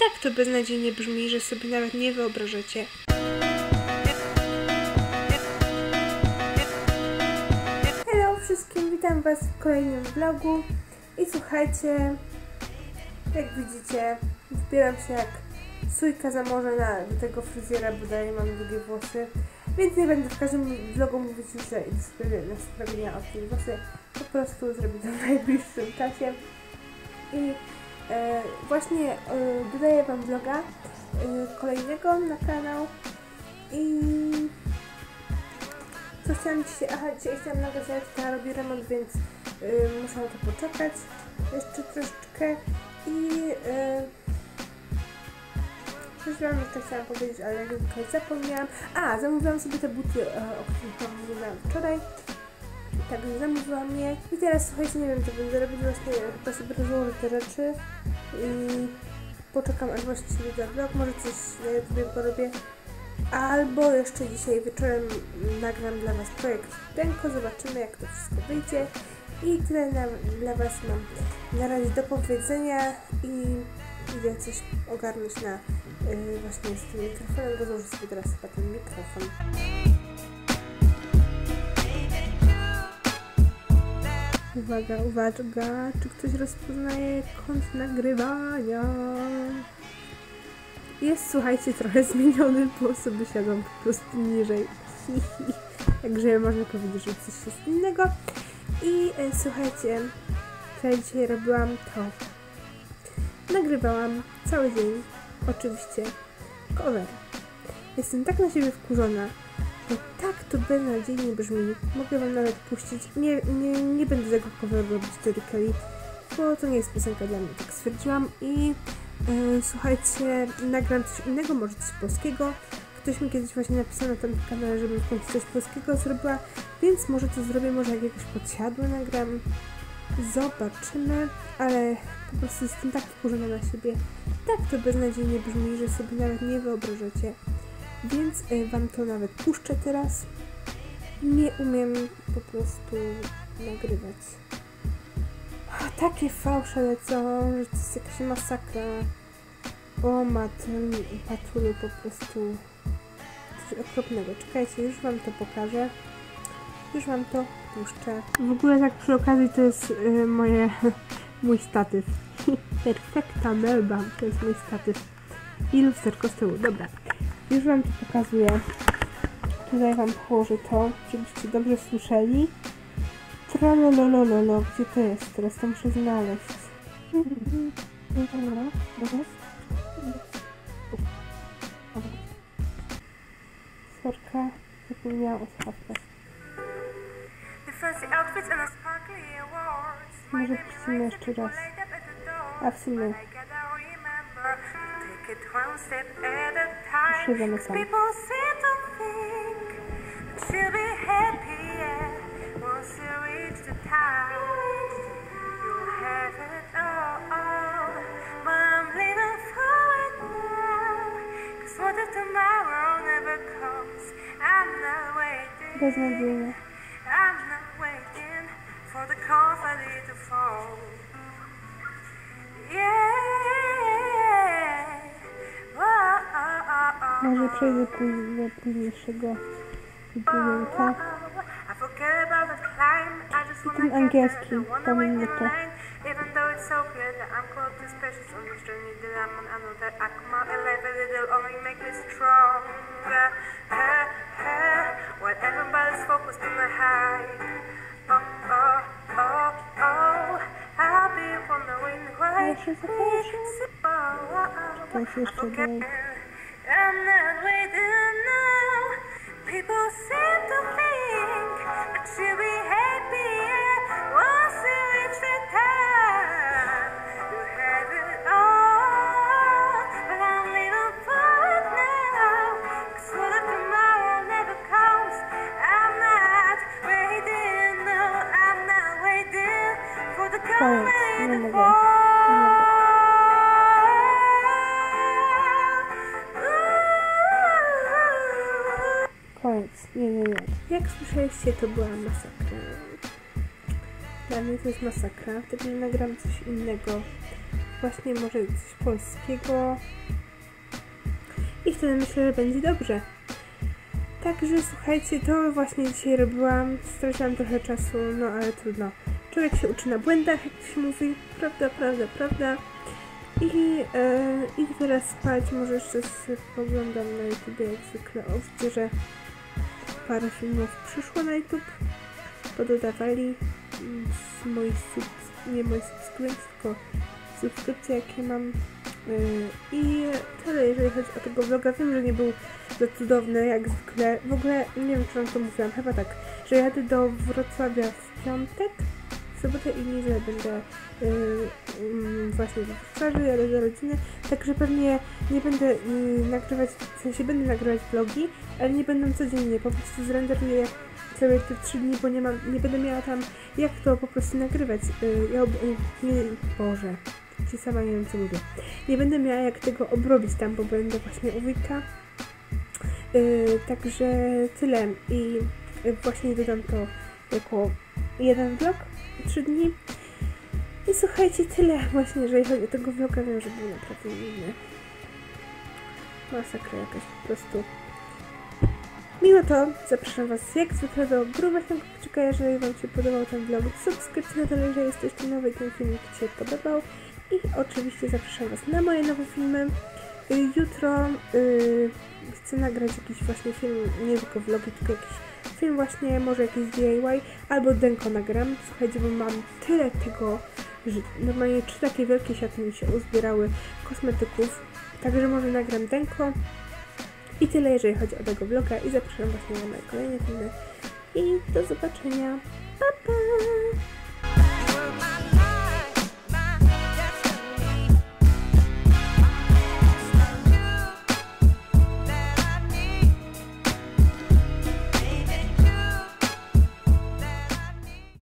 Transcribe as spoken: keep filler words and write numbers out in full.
tak to beznadziejnie brzmi, że sobie nawet nie wyobrażacie. Hello wszystkim, witam was w kolejnym vlogu i słuchajcie, jak widzicie, wbieram się jak sójka zamorzona do tego fryzjera, bo dalej mam długie włosy, więc nie będę w każdym vlogu mówić, że idę sobie na sprawienia od tych włosy, po prostu zrobię to w najbliższym czasie. I e, właśnie e, dodaję wam vloga e, kolejnego na kanał i co chciałam dzisiaj, aha, dzisiaj chciałam nagrać, jak ta robi remont, więc e, muszę na to poczekać jeszcze troszeczkę i e, coś wam jeszcze chciałam powiedzieć, ale jak zwykle zapomniałam. A, zamówiłam sobie te buty, o których wam mówiłam wczoraj. Także zamówiłam je. I teraz słuchajcie, nie wiem co będę robić, właśnie chyba sobie rozłożę te rzeczy i poczekam aż właśnie się wyda vlog, może coś na YouTube porobię. Albo jeszcze dzisiaj wieczorem nagram dla was projekt Denko, zobaczymy jak to wszystko wyjdzie. I tyle na, dla was mam na razie do powiedzenia i idę coś ogarnąć na yy, właśnie z tym mikrofonem. Rozłożę sobie teraz chyba ten mikrofon. Uwaga, uwaga, czy ktoś rozpoznaje kąt nagrywania? Jest, słuchajcie, trochę zmieniony, bo sobie siadam po prostu niżej. Także można powiedzieć, że coś jest innego. I e, słuchajcie, co ja dzisiaj robiłam, to nagrywałam cały dzień, oczywiście, cover. Jestem tak na siebie wkurzona, bo tak to beznadziejnie brzmi. Mogę wam nawet puścić. Nie, nie, nie będę tego coveru robić Tori Kelly, bo to nie jest piosenka dla mnie, tak stwierdziłam. I e, słuchajcie, nagram coś innego, może coś polskiego. Ktoś mi kiedyś właśnie napisał na tym kanale, żebym w końcu coś polskiego zrobiła, więc może to zrobię, może jakiegoś podsiadłe nagram. Zobaczymy, ale po prostu jestem tak wkurzona na siebie. Tak to beznadziejnie brzmi, że sobie nawet nie wyobrażacie. Więc y, wam to nawet puszczę teraz. Nie umiem po prostu nagrywać. A, takie fałsze lecą, że to jest jakaś masakra. O matyn, patulu, po prostu coś okropnego. Czekajcie, już wam to pokażę. Już wam to puszczę. W ogóle tak przy okazji to jest y, moje, mój statyw. Perfekta melba, to jest mój statyw. I lusterko z tyłu, dobra. Już wam to pokazuję. Tutaj wam położę to, żebyście dobrze słyszeli. Tralolololo, gdzie to jest? Teraz to muszę znaleźć. Sorka, zapomniałam o słuchawkach. Może puścimy jeszcze raz. A w sumie już się zamykam. Beznadziejnie. Może przejdę do późniejszego dźwięka. I ten angielski, pomimo to. Ja się zaproszę. Czekaj się jeszcze dalej. I'm not waiting now. People seem to think that you'll be happy once you reach the time. You have it all, but I'm living for it now. 'Cause what if tomorrow never comes? I'm not waiting, no, I'm not waiting for the coming to fall. Koniec. Nie, nie, nie. Jak słyszeliście, to była masakra. Dla mnie to jest masakra. Wtedy nagram coś innego. właśnie może coś polskiego. I wtedy myślę, że będzie dobrze. Także słuchajcie, to właśnie dzisiaj robiłam. Straciłam trochę czasu, no ale trudno. Człowiek się uczy na błędach, jak to się mówi. Prawda, prawda, prawda. I e, idę teraz spać. Może jeszcze poglądam na YouTube jak zwykle. O, widzę, że parę filmów przyszło na YouTube. Pododawali z moich sub, nie moich subskrypcji, tylko subskrypcje, jakie mam. I tyle, jeżeli chodzi o tego vloga. Wiem, że nie był za cudowny, jak zwykle. W ogóle, nie wiem, czy wam to mówiłam, chyba tak, że jadę do Wrocławia w piątek, w sobotę i niedzielę będę yy, yy, właśnie we Wrocławiu, jadę do rodziny, także pewnie nie będę yy, nagrywać, w sensie będę nagrywać vlogi, ale nie będą codziennie, po prostu zrenderuję jak sobie te trzy dni, bo nie mam, nie będę miała tam jak to po prostu nagrywać. Yy, ja, yy, nie, Boże. Ci sama nie wiem, co mówię. Nie będę miała jak tego obrobić tam, bo będę właśnie u wujka. Yy, także tyle. I yy, właśnie dodam to jako jeden vlog, trzy dni. I słuchajcie, tyle właśnie, jeżeli chodzi o tego vloga. Wiem, że był naprawdę inny. Masakra jakaś po prostu. Mimo to zapraszam was jak zwykle do grubego kciuka, jeżeli wam się podobał ten vlog. Subskrypcji na dole, jeżeli jesteście nowy i ten filmik ci się podobał. I oczywiście zapraszam was na moje nowe filmy. Jutro yy, chcę nagrać jakiś właśnie film, nie tylko vlogi, tylko jakiś film właśnie, może jakiś D I Y, albo denko nagram. Słuchajcie, bo mam tyle tego, że normalnie trzy takie wielkie siaty mi się uzbierały kosmetyków, także może nagram denko. I tyle, jeżeli chodzi o tego vloga i zapraszam właśnie na moje kolejne filmy. I do zobaczenia. Pa, pa!